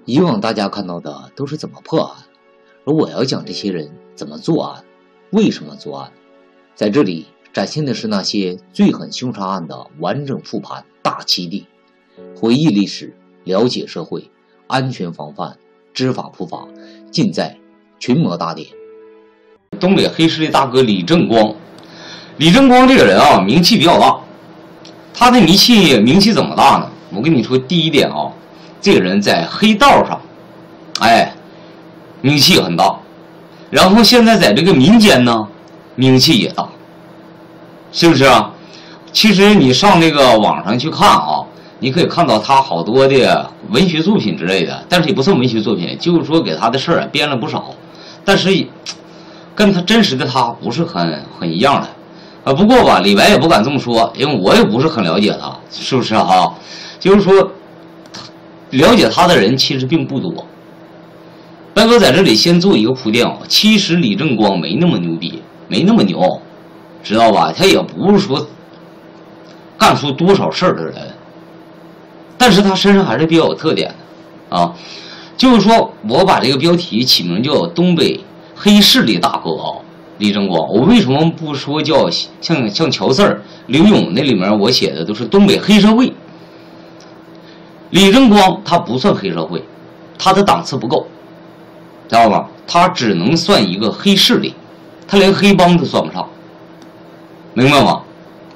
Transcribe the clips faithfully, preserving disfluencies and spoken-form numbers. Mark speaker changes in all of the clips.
Speaker 1: 以往大家看到的都是怎么破案，而我要讲这些人怎么作案，为什么作案。在这里展现的是那些最狠凶杀案的完整复盘大基地，回忆历史，了解社会，安全防范，知法普法，尽在群魔大典。
Speaker 2: 东北黑势力大哥李正光，李正光这个人啊，名气比较大。他的名气名气怎么大呢？我跟你说，第一点啊，这个人在黑道上，哎，名气很大。然后现在在这个民间呢，名气也大，是不是啊？其实你上这个网上去看啊，你可以看到他好多的文学作品之类的，但是也不算文学作品，就是说给他的事儿编了不少，但是跟他真实的他不是很很一样的。啊，不过吧，李白也不敢这么说，因为我也不是很了解他，是不是啊？就是说，了解他的人其实并不多。白哥在这里先做一个铺垫啊，其实李正光没那么牛逼，没那么牛，知道吧？他也不是说干出多少事儿的人，但是他身上还是比较有特点的啊。就是说我把这个标题起名叫东北黑势力大哥啊。李正光，我为什么不说叫像像乔四儿、刘勇那里面我写的都是东北黑社会？李正光他不算黑社会，他的档次不够，知道吧？他只能算一个黑势力，他连黑帮都算不上，明白吗？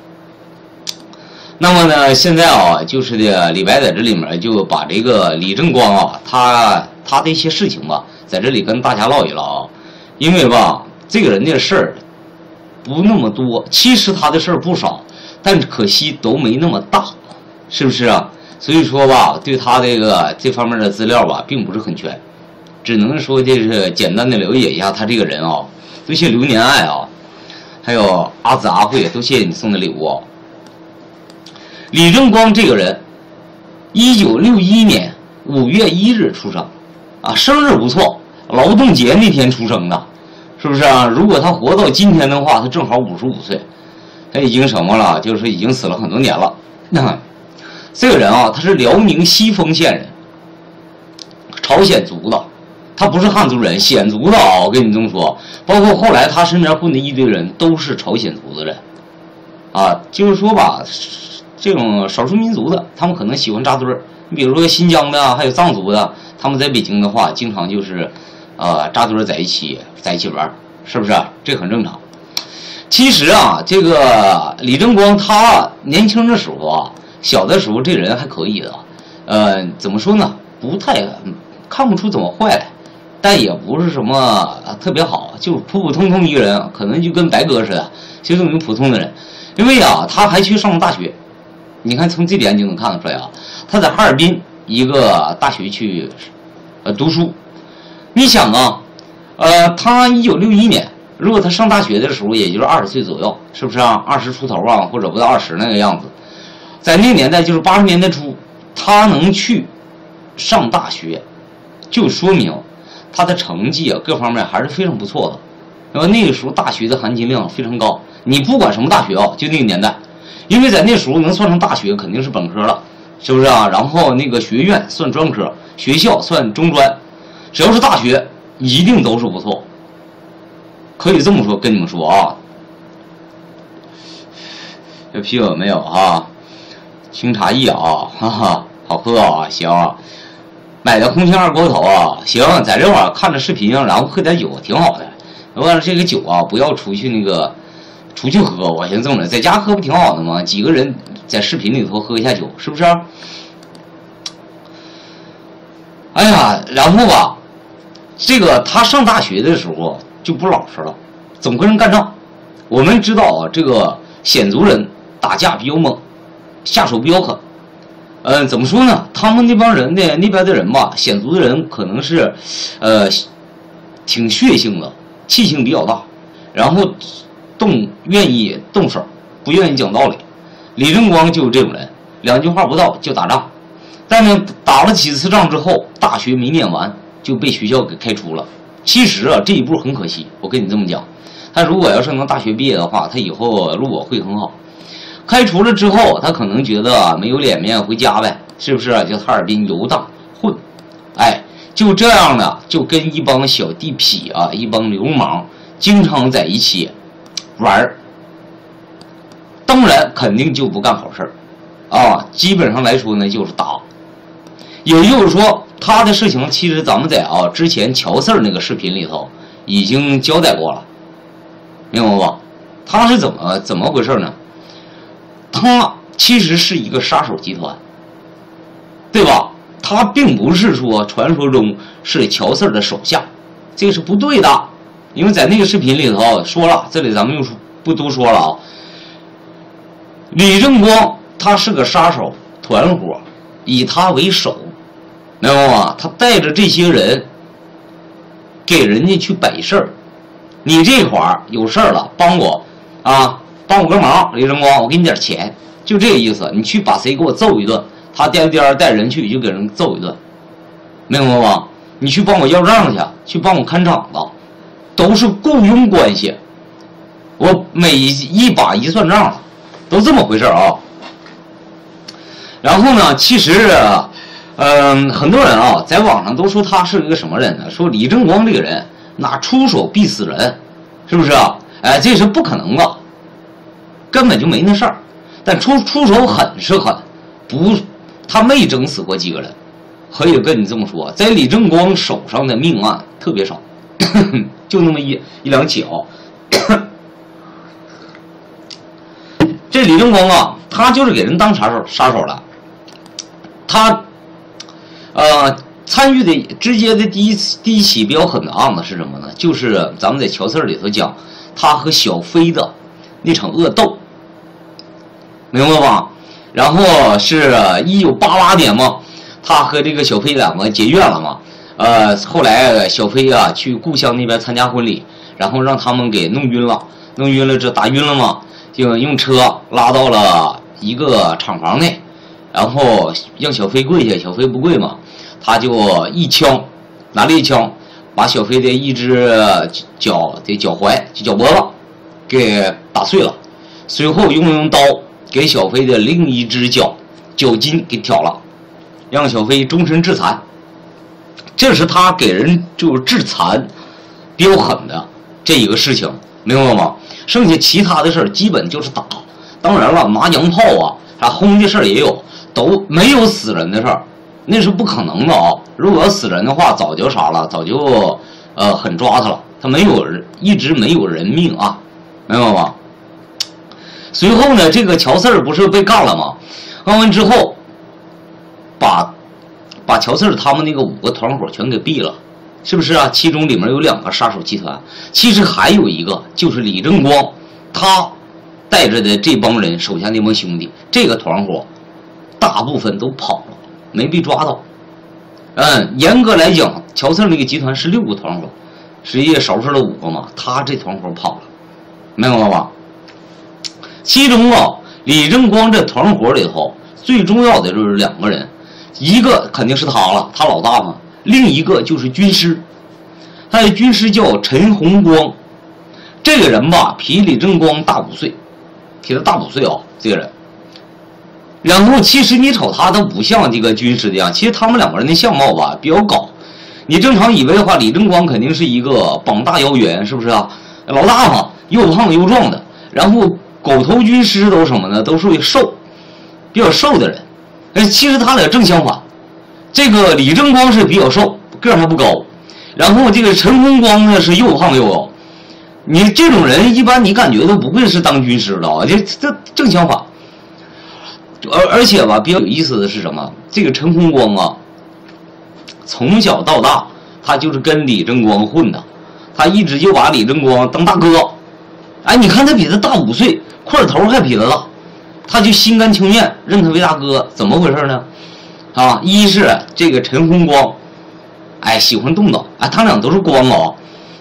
Speaker 2: 那么呢，现在啊，就是的，李白在这里面就把这个李正光啊，他他的一些事情吧，在这里跟大家唠一唠啊，因为吧。这个人的事儿不那么多，其实他的事儿不少，但可惜都没那么大，是不是啊？所以说吧，对他这个这方面的资料吧，并不是很全，只能说就是简单的了解一下他这个人啊。多谢流年爱啊，还有阿紫阿慧，都谢谢你送的礼物啊。李正光这个人，一九六一年五月一日出生，啊，生日不错，劳动节那天出生的。是不是啊？如果他活到今天的话，他正好五十五岁，他已经什么了？就是已经死了很多年了。那这个人啊，他是辽宁西丰县人，朝鲜族的，他不是汉族人，鲜族的啊。我跟你这么说，包括后来他身边混的一堆人都是朝鲜族的人，啊，就是说吧，这种少数民族的，他们可能喜欢扎堆儿。你比如说新疆的，还有藏族的，他们在北京的话，经常就是。呃，扎堆在一起，在一起玩，是不是？这很正常。其实啊，这个李正光他年轻的时候啊，小的时候这人还可以的，呃，怎么说呢？不太看不出怎么坏来，但也不是什么特别好，就普普通通一个人，可能就跟白哥似的，就这么一个普通的人。因为啊，他还去上了大学，你看从这点就能看得出来啊，他在哈尔滨一个大学去呃读书。你想啊，呃，他一九六一年，如果他上大学的时候，也就是二十岁左右，是不是啊？二十出头啊，或者不到二十那个样子，在那个年代，就是八十年代初，他能去上大学，就说明他的成绩啊，各方面还是非常不错的。那么那个时候大学的含金量非常高，你不管什么大学啊，就那个年代，因为在那时候能算上大学肯定是本科了，是不是啊？然后那个学院算专科，学校算中专。只要是大学，一定都是不错。可以这么说，跟你们说啊，这啤酒有没有啊？清茶艺啊，哈哈，好喝啊，行啊。买的空心二锅头啊，行，在这会儿看着视频，然后喝点酒，挺好的。完了这个酒啊，不要出去那个出去喝，我先这么着，在家喝不挺好的吗？几个人在视频里头喝一下酒，是不是？哎呀，然后吧。这个他上大学的时候就不老实了，总跟人干仗。我们知道啊，这个鲜族人打架比较猛，下手比较狠。嗯，怎么说呢？他们那帮人的那边的人吧，鲜族的人可能是，呃，挺血性的，气性比较大，然后动愿意动手，不愿意讲道理。李正光就是这种人，两句话不到就打仗。但是打了几次仗之后，大学没念完。就被学校给开除了。其实啊，这一步很可惜。我跟你这么讲，他如果要是能大学毕业的话，他以后路我会很好。开除了之后，他可能觉得没有脸面回家呗，是不是？就哈尔滨游荡混，哎， 就这样的，就跟一帮小地痞啊，一帮流氓，经常在一起玩儿。当然，肯定就不干好事儿，啊，基本上来说呢，就是打。也就是说，他的事情其实咱们在啊之前乔四儿那个视频里头已经交代过了，明白吧？他是怎么怎么回事呢？他其实是一个杀手集团，对吧？他并不是说传说中是乔四儿的手下，这个是不对的。因为在那个视频里头说了，这里咱们就不多说了啊。李正光他是个杀手团伙，以他为首，明白吗？他带着这些人给人家去摆事儿。你这块儿有事儿了，帮我啊，帮我个忙，李正光，我给你点钱，就这个意思。你去把谁给我揍一顿，他颠颠带人去就给人揍一顿，明白吗？你去帮我要账去，去帮我看场子，都是雇佣关系。我每一把一算账，都这么回事啊。然后呢，其实，嗯、呃，很多人啊，在网上都说他是一个什么人呢？说李正光这个人，那出手必死人，是不是啊？哎，这是不可能的，根本就没那事儿。但出出手狠是狠，不，他没整死过几个人。可以跟你这么说，在李正光手上的命案特别少，就那么一一两起啊。这李正光啊，他就是给人当杀手杀手了。他，呃，参与的直接的第一第一起比较狠的案子是什么呢？就是咱们在乔四里头讲，他和小飞的那场恶斗，明白吧？然后是一九八八年嘛，他和这个小飞两个结怨了嘛。呃，后来小飞啊去故乡那边参加婚礼，然后让他们给弄晕了，弄晕了这打晕了嘛。就用车拉到了一个厂房内，然后让小飞跪下，小飞不跪嘛，他就一枪，拿了一枪，把小飞的一只脚的脚踝、脚脖子给打碎了，随后又用刀给小飞的另一只脚脚筋给挑了，让小飞终身致残。这是他给人就是致残比较狠的这一个事情，明白吗？剩下其他的事儿基本就是打，当然了，拿洋炮啊，啥轰的事儿也有，都没有死人的事儿，那是不可能的啊！如果要死人的话，早就啥了，早就呃狠抓他了。他没有人，一直没有人命啊，明白吗？随后呢，这个乔四儿不是被干了吗？干完之后，把把乔四儿他们那个五个团伙全给毙了。是不是啊？其中里面有两个杀手集团，其实还有一个就是李正光，他带着的这帮人手下那帮兄弟，这个团伙大部分都跑了，没被抓到。嗯，严格来讲，乔四那个集团是六个团伙，实际少出了五个嘛，他这团伙跑了，明白吧？其中啊，李正光这团伙里头最重要的就是两个人，一个肯定是他了，他老大嘛。另一个就是军师，他的军师叫陈洪光，这个人吧比李正光大五岁，比他大五岁啊，这个人。然后其实你瞅他都不像这个军师的样，其实他们两个人的相貌吧比较高。你正常以为的话，李正光肯定是一个膀大腰圆，是不是啊？老大嘛，又胖又壮的。然后狗头军师都什么呢？都属于瘦，比较瘦的人。哎，其实他俩正相反。这个李正光是比较瘦，个儿还不高，然后这个陈洪光呢是又胖又高。你这种人一般你感觉都不会是当军师的啊，这这正相反。而而且吧，比较有意思的是什么？这个陈洪光啊，从小到大他就是跟李正光混的，他一直就把李正光当大哥。哎，你看他比他大五岁，块头还比他大，他就心甘情愿认他为大哥，怎么回事呢？啊，一是这个陈洪光，哎，喜欢动脑，哎，他俩都是光啊，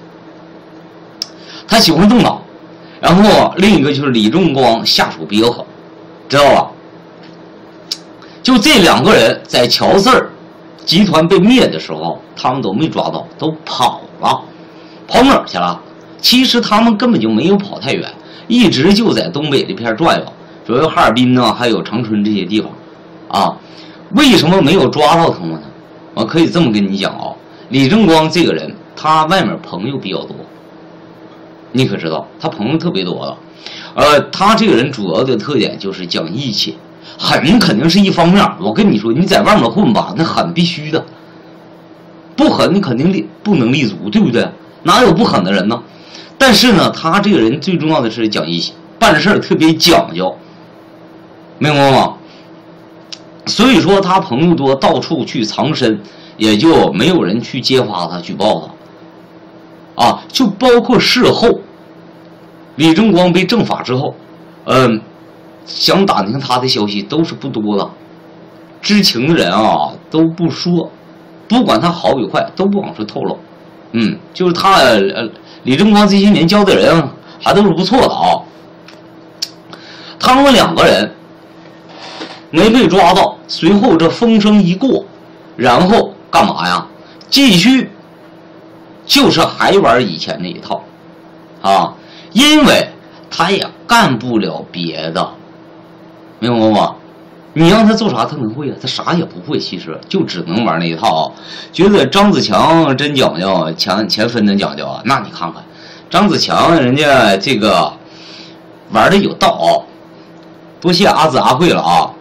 Speaker 2: 他喜欢动脑。然后另一个就是李正光下手比较狠，知道吧？就这两个人在乔四儿集团被灭的时候，他们都没抓到，都跑了，跑哪儿去了？其实他们根本就没有跑太远，一直就在东北这片转悠，主要哈尔滨呢，还有长春这些地方，啊。为什么没有抓到他们呢？我可以这么跟你讲啊， 李正光这个人，他外面朋友比较多，你可知道，他朋友特别多了。呃，他这个人主要的特点就是讲义气，狠肯定是一方面。我跟你说，你在外面混吧，那狠必须的，不狠你肯定立不能立足，对不对？哪有不狠的人呢？但是呢，他这个人最重要的是讲义气，办事特别讲究，明白吗？所以说他朋友多，到处去藏身，也就没有人去揭发他、举报他。啊，就包括事后，李正光被正法之后，嗯，想打听他的消息都是不多的，知情的人啊都不说，不管他好与坏都不往出透露。嗯，就是他呃，李正光这些年交的人还都是不错的啊。他们两个人没被抓到，随后这风声一过，然后干嘛呀？继续就是还玩以前那一套啊，因为他也干不了别的，明白吗？你让他做啥他能会啊？他啥也不会，其实就只能玩那一套啊。觉得张子强真讲究，钱钱分真讲究啊？那你看看张子强人家这个玩的有道啊，多谢阿子阿慧了啊。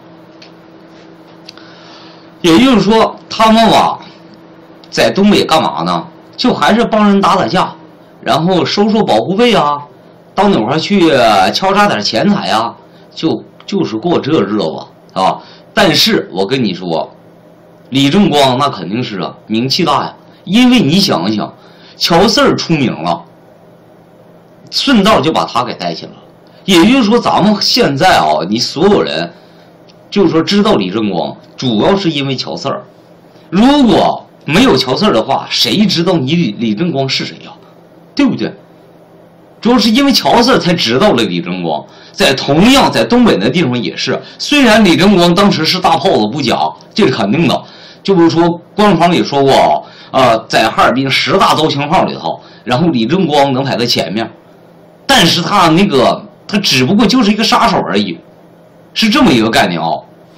Speaker 2: 也就是说，他们吧，在东北干嘛呢？就还是帮人打打架，然后收收保护费啊，到哪块去敲诈点钱财啊，就就是过这日子啊。但是我跟你说，李正光那肯定是啊，名气大呀，因为你想一想，乔四儿出名了，顺道就把他给带起来了。也就是说，咱们现在啊，你所有人，就是说知道李正光，主要是因为乔四儿。如果没有乔四儿的话，谁知道你李李正光是谁呀、啊？对不对？主要是因为乔四儿才知道了李正光。在同样在东北那地方也是，虽然李正光当时是大炮子不假，这是肯定的。就是说，官方也说过啊、呃，在哈尔滨十大刀枪炮里头，然后李正光能排在前面，但是他那个他只不过就是一个杀手而已，是这么一个概念啊。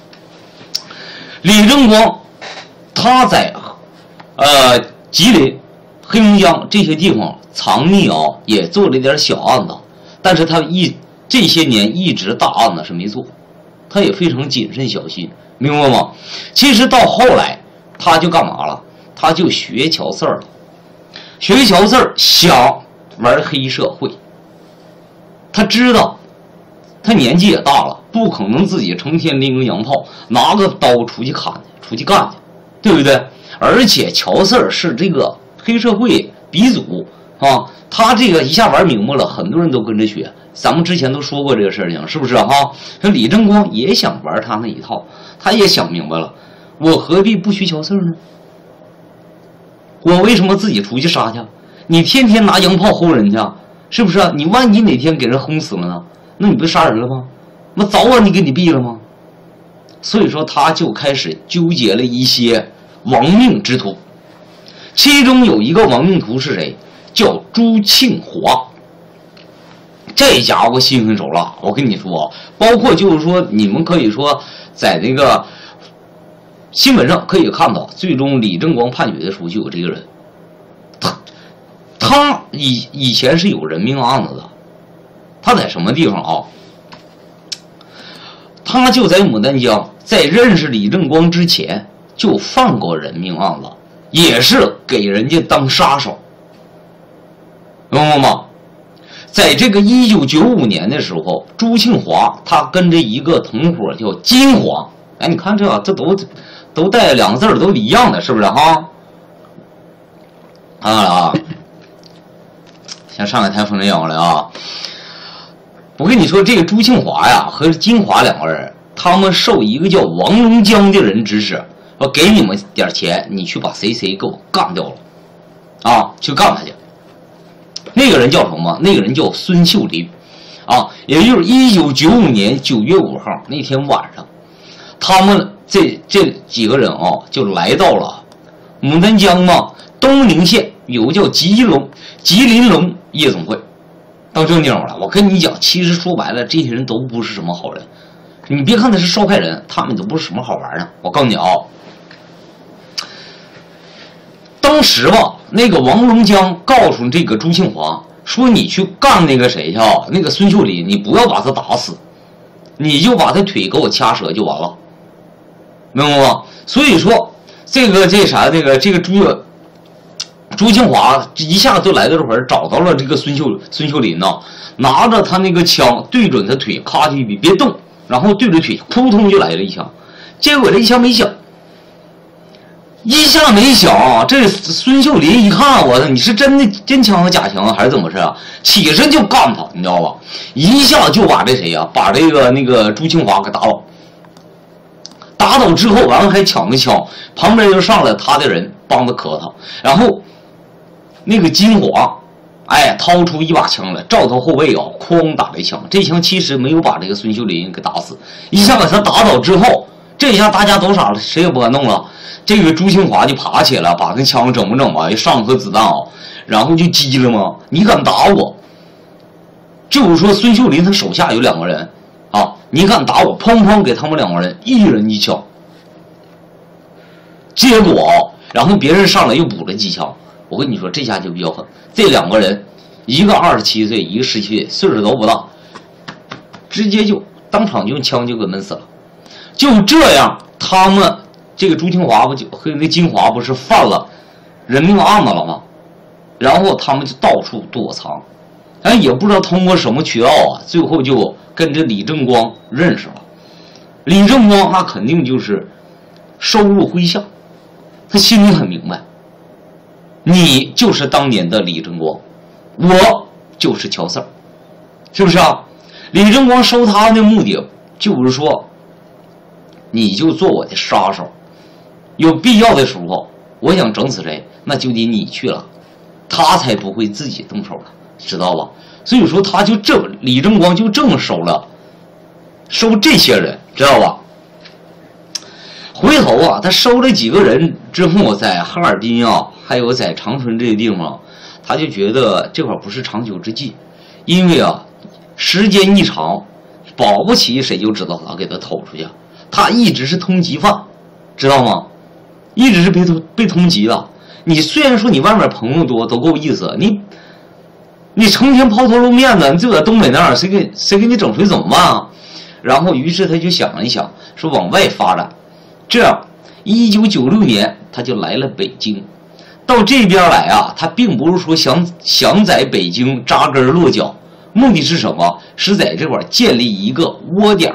Speaker 2: 李正光他在呃吉林、黑龙江这些地方藏匿啊，也做了一点小案子，但是他一这些年一直大案子是没做，他也非常谨慎小心，明白吗？其实到后来他就干嘛了？他就学乔四儿了，学乔四儿想玩黑社会，他知道他年纪也大了，不可能自己成天拎个洋炮拿个刀出去砍出去干去，对不对？而且乔四儿是这个黑社会鼻祖啊，他这个一下玩明白了，很多人都跟着学。咱们之前都说过这个事情，是不是哈？说李正光也想玩他那一套，他也想明白了，我何必不学乔四儿呢？我为什么自己出去杀去？你天天拿洋炮轰人家，是不是啊？你万一哪天给人轰死了呢？那你不杀人了吗？那早晚你给你毙了吗？所以说，他就开始纠结了一些亡命之徒，其中有一个亡命徒是谁？叫朱庆华。这家伙心狠手辣，我跟你说，包括就是说，你们可以说在那个新闻上可以看到，最终李正光判决的时候就有这个人，他他以以前是有人命案子的，他在什么地方啊？他就在牡丹江，在认识李正光之前就犯过人命案子，也是给人家当杀手，明白吗？在这个一九九五年的时候，朱庆华他跟着一个同伙叫金华，哎，你看这这都都带两个字都一样的，是不是哈？啊啊！像上海滩风筝样了啊！我跟你说，这个朱庆华呀和金华两个人，他们受一个叫王龙江的人指使，说给你们点钱，你去把谁谁给我干掉了，啊，去干他去。那个人叫什么？那个人叫孙秀林，啊，也就是一九九五年九月五号那天晚上，他们这这几个人啊，就来到了牡丹江嘛，东宁县有个叫吉龙吉林龙夜总会，到这地方了。我跟你讲，其实说白了，这些人都不是什么好人。你别看他是受害人，他们都不是什么好玩的。我告诉你啊，到当时吧，那个王龙江告诉这个朱庆华说：“你去干那个谁去啊？那个孙秀林，你不要把他打死，你就把他腿给我掐折就完了，明白吗？”所以说，这个这啥，这个这个朱朱庆华一下就来到这会儿，找到了这个孙秀孙秀林呐，拿着他那个枪对准他腿，咔就一比别动，然后对着腿扑通就来了一枪，结果这一枪没响。一下没响，这孙秀林一看，我你是真的真枪和假枪还是怎么回事啊？起身就干他，你知道吧？一下就把这谁呀、啊，把这个那个朱庆华给打倒。打倒之后，完了还抢个枪，旁边就上来他的人帮他磕他，然后那个金华，哎，掏出一把枪来，照他后背啊，哐打了一枪。这枪其实没有把这个孙秀林给打死，一下把他打倒之后，这一下大家都傻了，谁也不敢动了。这个朱庆华就爬起来，把那枪整不整吧？上颗子弹啊，然后就急了吗？你敢打我？就是说孙秀林他手下有两个人啊，你敢打我？砰砰给他们两个人一人一枪。结果，然后别人上来又补了几枪。我跟你说，这下就比较狠。这两个人，一个二十七岁，一个十七岁，岁数都不大，直接就当场就用枪就给闷死了。就这样，他们。这个朱庆华不就和那金华不是犯了人命案子了吗？然后他们就到处躲藏，哎，也不知道通过什么渠道啊，最后就跟这李正光认识了。李正光那肯定就是收入麾下，他心里很明白，你就是当年的李正光，我就是乔四儿，是不是啊？李正光收他的目的就是说，你就做我的杀手。有必要的时候，我想整死谁，那就得你去了，他才不会自己动手了，知道吧？所以说，他就这李正光就这么收了，收这些人，知道吧？回头啊，他收了几个人之后，在哈尔滨啊，还有在长春这些地方，他就觉得这会儿不是长久之计，因为啊，时间一长，保不齐谁就知道他给他投出去，他一直是通缉犯，知道吗？一直是被被通缉了。你虽然说你外面朋友多都够意思，你你成天抛头露面的，你就在东北那儿，谁给谁给你整出去怎么办啊？然后于是他就想了一想，说往外发展。这样，一九九六年他就来了北京。到这边来啊，他并不是说想想在北京扎根落脚，目的是什么？是在这块建立一个窝点。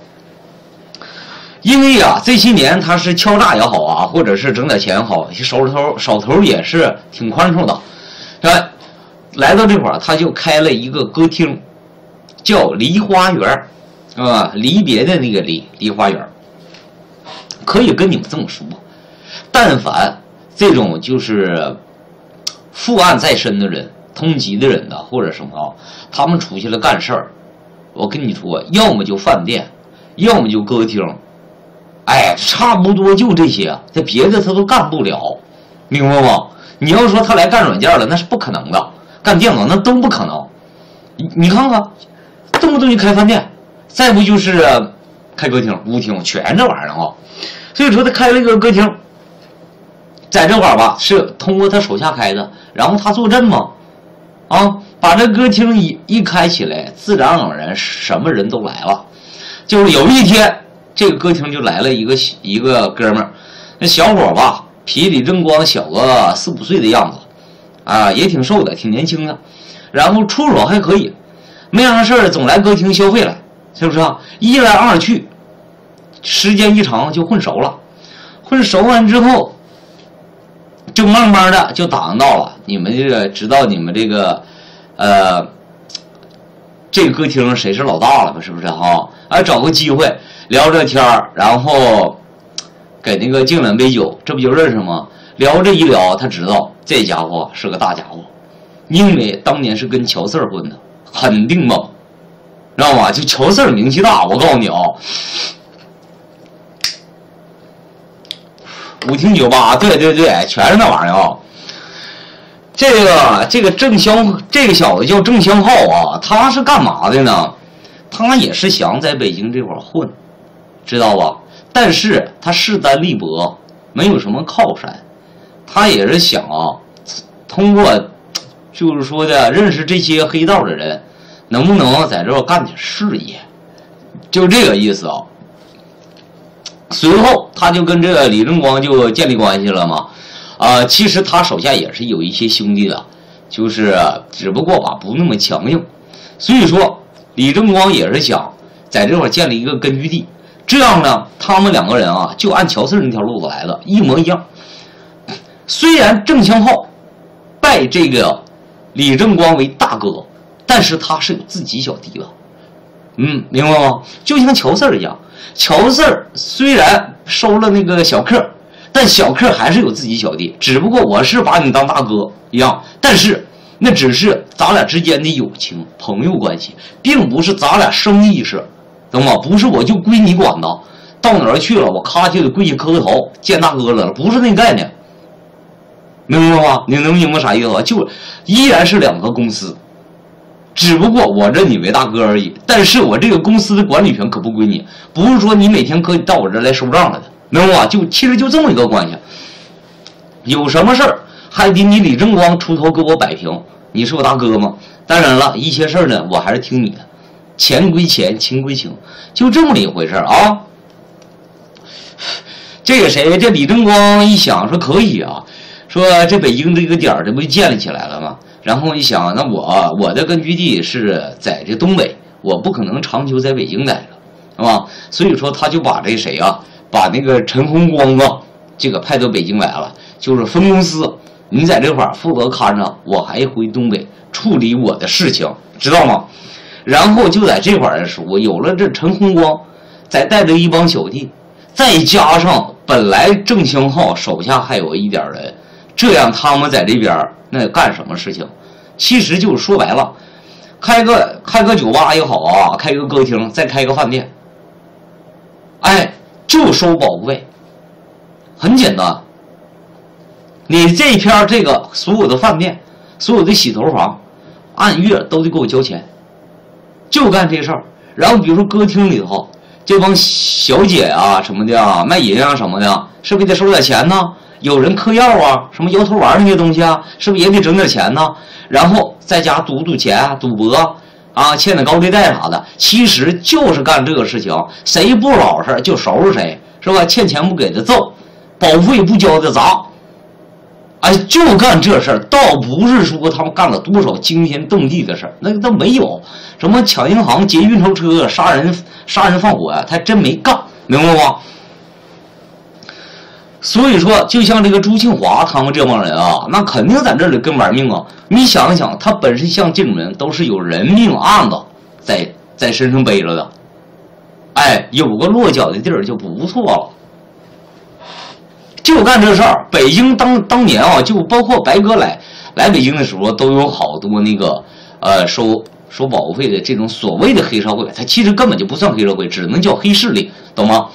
Speaker 2: 因为啊，这些年他是敲诈也好啊，或者是整点钱也好，手头手头也是挺宽松的。哎，来到这会儿，他就开了一个歌厅，叫梨花园，啊，离别的那个梨，梨花园。可以跟你们这么说，但凡这种就是负案在身的人、通缉的人的或者什么啊，他们出去了干事儿，我跟你说，要么就饭店，要么就歌厅。哎，差不多就这些，这别的他都干不了，明白吗？你要说他来干软件了，那是不可能的，干电脑那都不可能。你你看看，动不动就开饭店，再不就是开歌厅、舞厅，全这玩意儿啊。所以说他开了一个歌厅，在这块儿吧，是通过他手下开的，然后他坐镇嘛，啊，把这歌厅一一开起来，自然而然什么人都来了。就是有一天。这个歌厅就来了一个一个哥们儿，那小伙吧，比李正光小个四五岁的样子，啊，也挺瘦的，挺年轻的，然后出手还可以，没啥事儿总来歌厅消费来，是不是啊？一来二去，时间一长就混熟了，混熟完之后，就慢慢的就打听到了，你们这个知道你们这个，呃，这个歌厅谁是老大了吧？是不是哈？啊，找个机会。聊着天儿，然后给那个敬两杯酒，这不就认识吗？聊着一聊，他知道这家伙是个大家伙，因为当年是跟乔四儿混的，肯定猛，知道吗？就乔四儿名气大，我告诉你啊，舞厅酒吧，对对对，全是那玩意儿啊。这个这个郑香，这个小子叫郑香浩啊，他是干嘛的呢？他也是想在北京这块混。知道吧？但是他势单力薄，没有什么靠山， 他也是想啊，通过就是说的认识这些黑道的人，能不能在这儿干点事业，就这个意思啊。随后他就跟这个李正光就建立关系了嘛，啊、呃，其实他手下也是有一些兄弟的，就是只不过吧不那么强硬，所以说李正光也是想在这块建立一个根据地，这样呢，他们两个人啊就按乔四那条路子来的，一模一样。虽然郑香浩拜这个李正光为大哥，但是他是有自己小弟的，嗯，明白吗？就像乔四一样。乔四虽然收了那个小克，但小克还是有自己小弟，只不过我是把你当大哥一样，但是那只是咱俩之间的友情朋友关系，并不是咱俩生意事，懂吗？不是我就归你管的，到哪儿去了我咔就得跪下磕个头见大哥了，不是那概念，明白吗？你能明白啥意思吧？就依然是两个公司，只不过我认你为大哥而已，但是我这个公司的管理权可不归你，不是说你每天可以到我这儿来收账来的，明白吗？就其实就这么一个关系。有什么事儿还得你李正光出头给我摆平，你是我大哥吗？当然了，一些事儿呢我还是听你的，钱归钱，情归情，就这么一回事啊。这个谁，这李正光一想说可以啊，说这北京这个点儿这不就建立起来了吗？然后一想，那我我的根据地是在这东北，我不可能长久在北京待着，是吧？所以说他就把这谁啊，把那个陈洪光啊，这个派到北京来了，就是分公司，你在这块儿负责看着，我还回东北处理我的事情，知道吗？然后就在这块儿的时候，有了这陈洪光，再带着一帮小弟，再加上本来郑兴浩手下还有一点人，这样他们在这边那干什么事情？其实就是说白了，开个开个酒吧也好啊，开个歌厅，再开个饭店，哎，就收保护费，很简单。你这片这个所有的饭店，所有的洗头房，按月都得给我交钱，就干这事儿。然后比如说歌厅里头，这帮小姐啊什么的啊，卖淫啊什么的，是不是得收点钱呢？有人嗑药啊，什么摇头丸那些东西啊，是不是也得整点钱呢？然后在家赌赌钱、赌博啊，欠点高利贷啥的，其实就是干这个事情。谁不老实就收拾谁，是吧？欠钱不给的揍，保护费不交的砸，哎，就干这事儿。倒不是说他们干了多少惊天动地的事儿，那都没有。什么抢银行、劫运钞车、杀人、杀人放火呀、啊，他真没干，明白吗？所以说，就像这个朱庆华他们这帮人啊，那肯定在这里跟玩命啊！你想一想，他本身像这种人都是有人命案子在在身上背着的，哎，有个落脚的地儿就不错了。就干这事儿，北京当当年啊，就包括白哥来来北京的时候，都有好多那个呃收收保护费的这种所谓的黑社会，他其实根本就不算黑社会，只能叫黑势力，懂吗？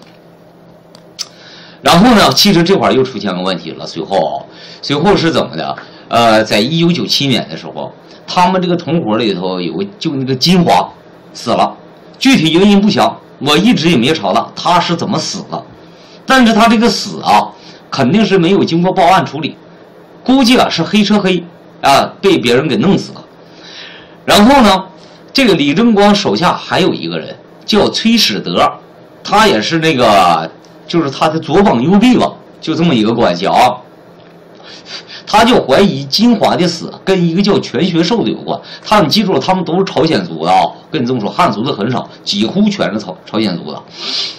Speaker 2: 然后呢，其实这块又出现个问题了。随后，随后是怎么的？呃，在一九九七年的时候，他们这个同伙里头有个就那个金华死了，具体原因不详，我一直也没查到他是怎么死的。但是他这个死啊，肯定是没有经过报案处理，估计啊是黑车黑啊被别人给弄死了。然后呢，这个李正光手下还有一个人叫崔始德，他也是那个。就是他的左膀右臂吧，就这么一个关系啊。他就怀疑金华的死跟一个叫全学寿的有关。他你记住了，他们都是朝鲜族的啊。跟你这么说，汉族的很少，几乎全是朝朝鲜族的。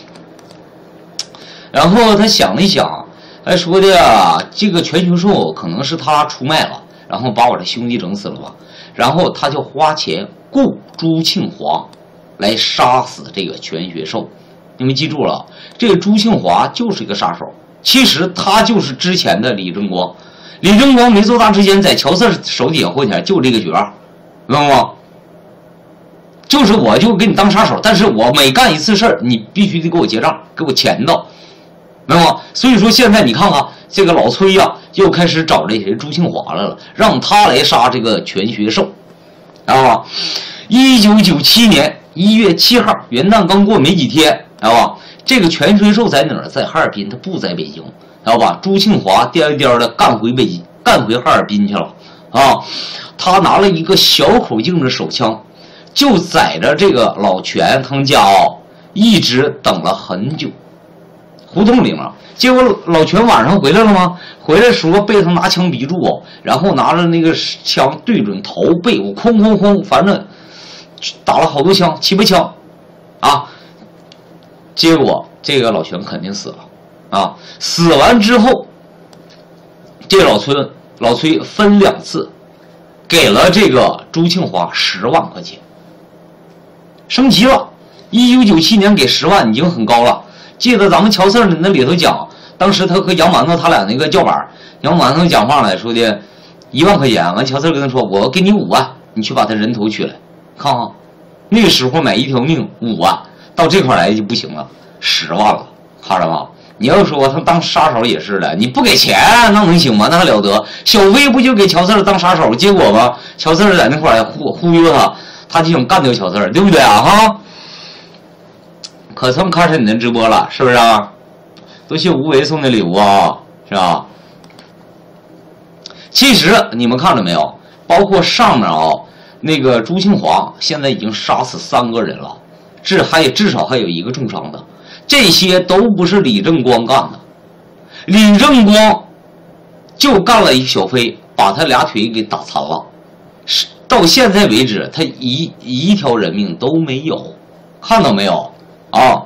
Speaker 2: 然后他想了一想，还说的呀，这个全学寿可能是他出卖了，然后把我的兄弟整死了吧。然后他就花钱雇朱庆华来杀死这个全学寿。你们记住了，这个朱庆华就是一个杀手，其实他就是之前的李正光。李正光没做大之前，在乔四手底下混起来就这个角儿，知道吗？就是我就给你当杀手，但是我每干一次事儿，你必须得给我结账，给我钱的，明白吗？所以说现在你看看这个老崔呀、啊，又开始找这些朱庆华来了，让他来杀这个全学寿，知道吧？一九九七年一月七号，元旦刚过没几天。知道吧？这个全学寿在哪儿？在哈尔滨，他不在北京。 然后把朱庆华颠颠的干回北京，干回哈尔滨去了啊。他拿了一个小口径的手枪，就在着这个老全他们家哦，一直等了很久。胡同里面，结果老全晚上回来了吗？回来时候被他拿枪逼住哦，然后拿着那个枪对准头背，我哐哐哐，反正打了好多枪，七八枪啊。结果这个老全肯定死了啊！死完之后，这老崔老崔分两次给了这个朱庆华十万块钱，升级了。一九九七年给十万已经很高了。记得咱们乔四那里头讲，当时他和杨馒头他俩那个叫板，杨馒头讲话来说的一万块钱，完乔四跟他说：“我给你五万，你去把他人头取来。”看看，那个时候买一条命五万，到这块来就不行了，十万了，看着吗？你要说他当杀手也是的，你不给钱那能行吗？那还了得？小飞不就给乔四当杀手，结果吧，乔四在那块忽忽悠他，他就想干掉乔四，对不对啊？哈。可算看上你的直播了，是不是啊？多谢无为送的礼物啊，是吧？其实你们看了没有？包括上面啊，那个朱庆华现在已经杀死三个人了，至还有至少还有一个重伤的，这些都不是李正光干的。李正光就干了一小飞，把他俩腿给打残了，到现在为止，他一一条人命都没有，看到没有？啊，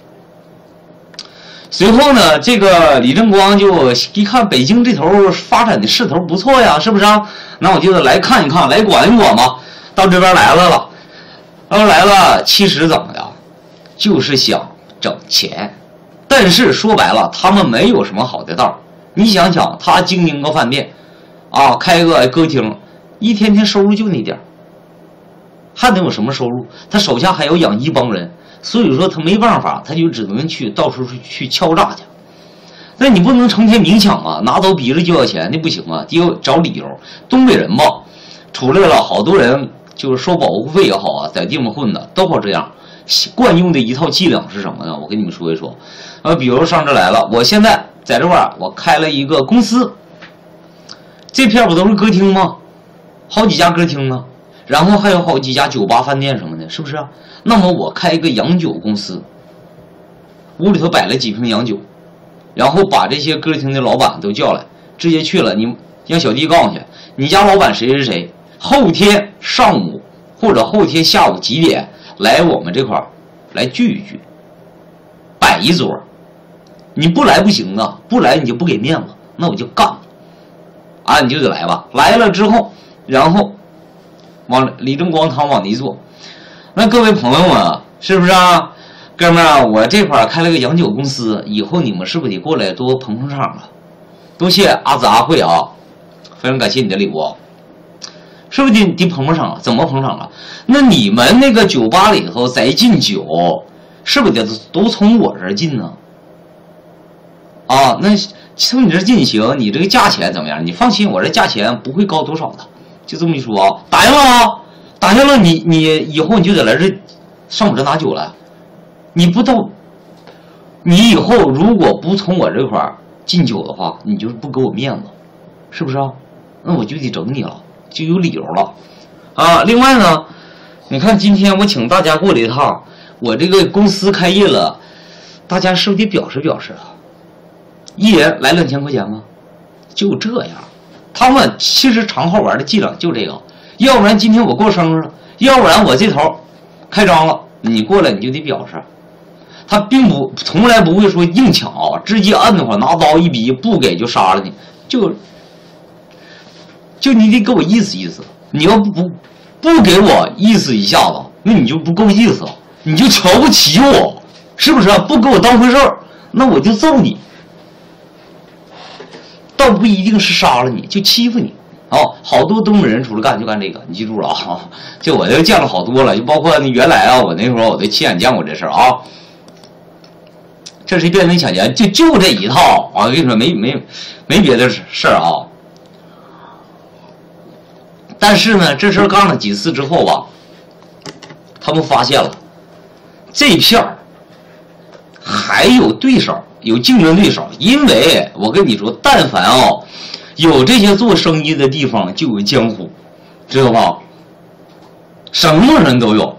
Speaker 2: 随后呢，这个李正光就一看北京这头发展的势头不错呀，是不是啊？那我就来看一看，来管一管嘛。到这边来了了，然后来了，其实怎么的，就是想挣钱。但是说白了，他们没有什么好的道。你想想，他经营个饭店，啊，开个歌厅，一天天收入就那点，还能有什么收入？他手下还要养一帮人。所以说他没办法，他就只能去到处去敲诈去。那你不能成天明抢啊，拿刀逼着就要钱，那不行啊，得要找理由。东北人吧，出来了好多人，就是收保护费也好啊，在地方混的都好这样。惯用的一套伎俩是什么呢？我跟你们说一说。呃，比如上这来了，我现在在这块儿，我开了一个公司，这片不都是歌厅吗？好几家歌厅呢。然后还有好几家酒吧、饭店什么的，是不是啊？那么我开一个洋酒公司，屋里头摆了几瓶洋酒，然后把这些歌厅的老板都叫来，直接去了。你让小弟告诉去，你家老板谁谁谁，后天上午或者后天下午几点来我们这块儿来聚一聚，摆一桌。你不来不行啊，不来你就不给面子，那我就干你啊！你就得来吧。来了之后，然后往李正光他往里坐。那各位朋友们，是不是啊？哥们儿啊，我这块开了个洋酒公司，以后你们是不是得过来多捧捧场啊？多谢阿子阿慧啊，非常感谢你的礼物，是不是得得捧捧场啊？怎么捧场啊？那你们那个酒吧里头再进酒，是不是得都从我这儿进呢？啊，那从你这儿进行，你这个价钱怎么样？你放心，我这价钱不会高多少的，就这么一说啊。答应了啊，答应了你，你以后你就得来这上我这拿酒来。你不到，你以后如果不从我这块儿进酒的话，你就是不给我面子，是不是啊？那我就得整你了，就有理由了啊。另外呢，你看今天我请大家过来一趟，我这个公司开业了，大家是不是得表示表示啊？一人来两千块钱吗？就这样，他们其实常好玩的伎俩就这个，要不然今天我过生日了，要不然我这头开张了，你过来你就得表示。他并不从来不会说硬抢啊，直接摁那会儿拿刀一逼，不给就杀了你，就就你得给我意思意思。你要不不给我意思一下子，那你就不够意思，你就瞧不起我，是不是？不给我当回事儿，那我就揍你。倒不一定是杀了你，就欺负你。哦，好多东北人出来干就干这个，你记住了啊！就我就见了好多了，就包括那原来啊，我那时候我都亲眼见过这事儿啊。这是变成抢劫，就就这一套啊！我跟你说，没没没别的事儿啊。但是呢，这事儿干了几次之后吧，他们发现了这片儿还有对手有竞争对手，因为我跟你说，但凡哦有这些做生意的地方，就有江湖，知道吧？什么人都有。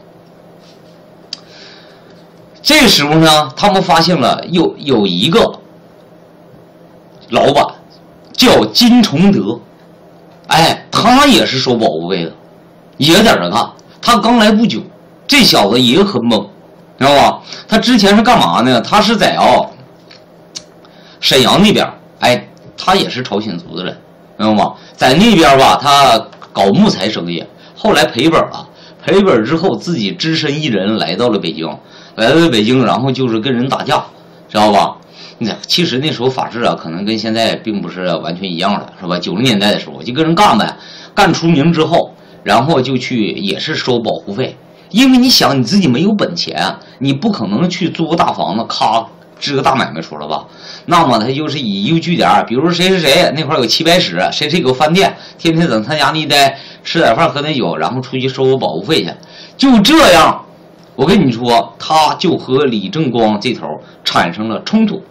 Speaker 2: 这个时候呢，他们发现了有有一个老板叫金崇德，哎，他也是收保护费的，也在这干。他刚来不久，这小子也很猛，知道吧？他之前是干嘛呢？他是在哦沈阳那边，哎，他也是朝鲜族的人，知道吗？在那边吧，他搞木材生意，后来赔本了，赔本之后自己只身一人来到了北京，来到了北京，然后就是跟人打架，知道吧？其实那时候法制啊，可能跟现在并不是完全一样的，是吧？九十年代的时候就跟人干呗，干出名之后，然后就去也是收保护费，因为你想你自己没有本钱，你不可能去租个大房子，咔支个大买卖出来吧？那么他就是以一个据点，比如说谁谁谁那块有七百室，谁谁有个饭店，天天在他家那一待，吃点饭喝点酒，然后出去收保护费去，就这样。我跟你说，他就和李正光这头产生了冲突，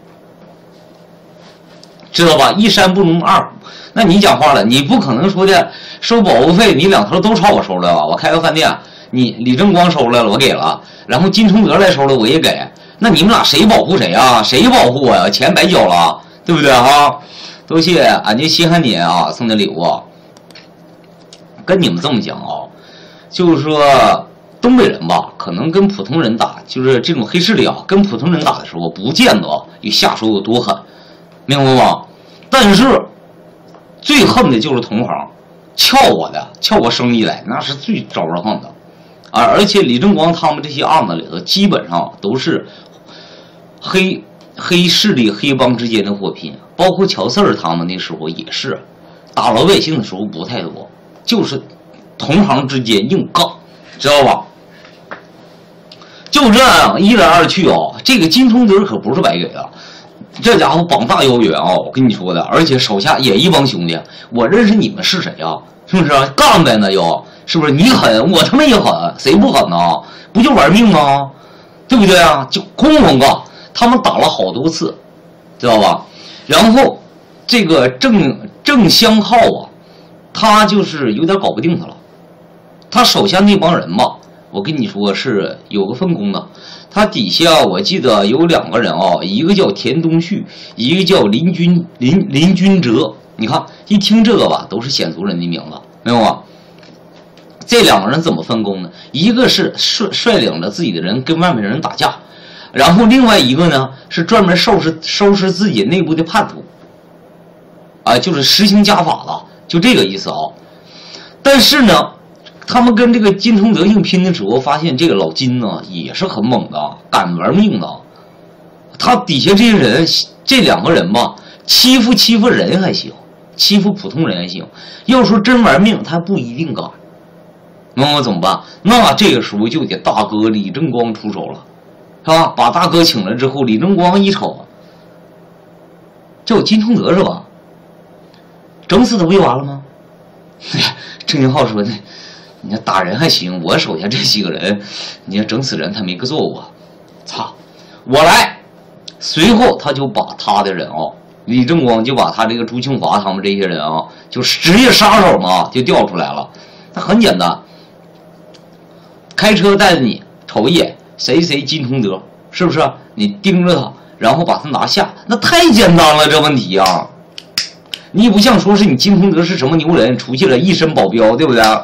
Speaker 2: 知道吧？一山不容二虎。那你讲话了，你不可能说的收保护费，你两头都朝我收来吧？我开个饭店，你李正光收来了，我给了，然后金崇德来收了，我也给。那你们俩谁保护谁啊？谁保护我呀？钱白交了，对不对啊？多谢俺这稀罕你啊送的礼物。跟你们这么讲啊，就是说东北人吧，可能跟普通人打，就是这种黑势力啊，跟普通人打的时候，不见得有下手有多狠，明白吗？但是最恨的就是同行，撬我的，撬我生意来，那是最招人恨的啊！而且李正光他们这些案子里头，基本上都是黑黑势力、黑帮之间的火拼，包括乔四儿他们那时候也是打老百姓的时候不太多，就是同行之间硬杠，知道吧？就这样一来二去哦，这个金崇德可不是白给的，这家伙膀大腰圆啊！我跟你说的，而且手下也一帮兄弟，我认识你们是谁啊？是不是啊？干呗那就，是不是？你狠，我他妈也狠，谁不狠呢？不就玩命吗？对不对啊？就哐哐干，他们打了好多次，知道吧？然后这个郑郑相浩啊，他就是有点搞不定他了，他手下那帮人吧。我跟你说是有个分工的，他底下我记得有两个人啊，一个叫田东旭，一个叫林军林林军哲。你看一听这个吧，都是鲜族人的名字，没有啊？这两个人怎么分工呢？一个是率率领着自己的人跟外面人打架，然后另外一个呢是专门收拾收拾自己内部的叛徒，啊，就是实行家法了，就这个意思啊。但是呢，他们跟这个金崇德硬拼的时候，发现这个老金呢也是很猛的，敢玩命的。他底下这些人，这两个人吧，欺负欺负人还行，欺负普通人还行。要说真玩命，他不一定敢。那么怎么办？那这个时候就得大哥李正光出手了，是吧？把大哥请来之后，李正光一瞅，这有金崇德是吧？整死他不就完了吗？郑经浩说的。你要打人还行，我手下这几个人，你要整死人，他没个做我，操，我来。随后他就把他的人啊、哦，李正光就把他这个朱庆华他们这些人啊，就是职业杀手嘛，就调出来了。那很简单，开车带着你瞅一眼谁谁金崇德，是不是？你盯着他，然后把他拿下，那太简单了这问题啊！你不像说是你金崇德是什么牛人出去了一身保镖，对不对？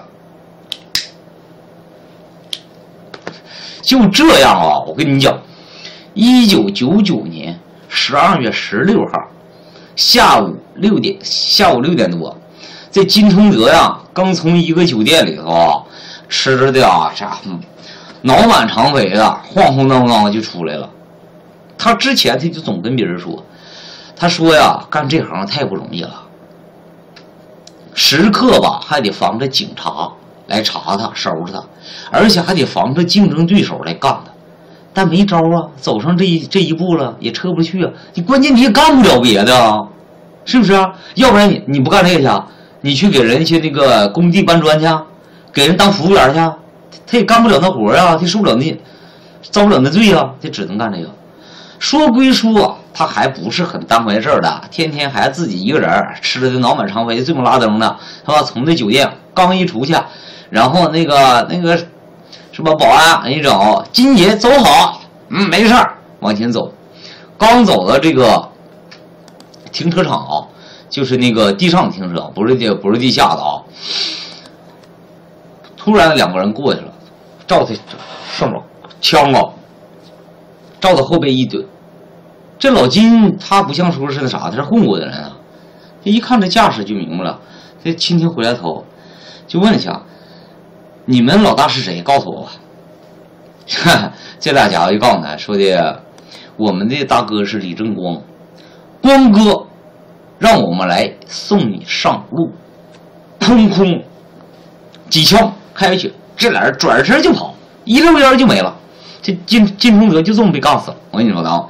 Speaker 2: 就这样啊，我跟你讲，一九九九年十二月十六号下午六点，下午六点多，这金崇德呀，刚从一个酒店里头啊吃的啊，这脑满肠肥的，晃晃荡荡就出来了。他之前他就总跟别人说，他说呀，干这行太不容易了，时刻吧还得防着警察来查他收拾他，而且还得防着竞争对手来干他。但没招啊，走上这一这一步了也撤不去啊。你关键你也干不了别的啊，是不是啊？要不然你你不干这个去，你去给人家那个工地搬砖去，给人当服务员去，他也干不了那活啊，他受不了那遭不了那罪啊，他只能干这个。说归说啊， 他还不是很当回事儿的，天天还自己一个人吃的脑满肠肥、醉不拉登的，是吧？从那酒店刚一出去，然后那个那个是吧？保安一整，金姐走好，嗯，没事儿，往前走。刚走到这个停车场啊，就是那个地上停车，不是地不是地下的啊。突然两个人过去了，照他上面枪啊，照他后背一怼。这老金他不像说是那啥，他是混过的人啊。这一看这架势就明白了。这轻轻回来头，就问一下：“你们老大是谁？告诉我吧。”这俩家伙就告诉他说的：“我们的大哥是李正光，光哥让我们来送你上路。”砰砰几枪开下去，这俩人转身就跑，一溜烟就没了。这金金崇德就这么被干死了。我跟你说的啊。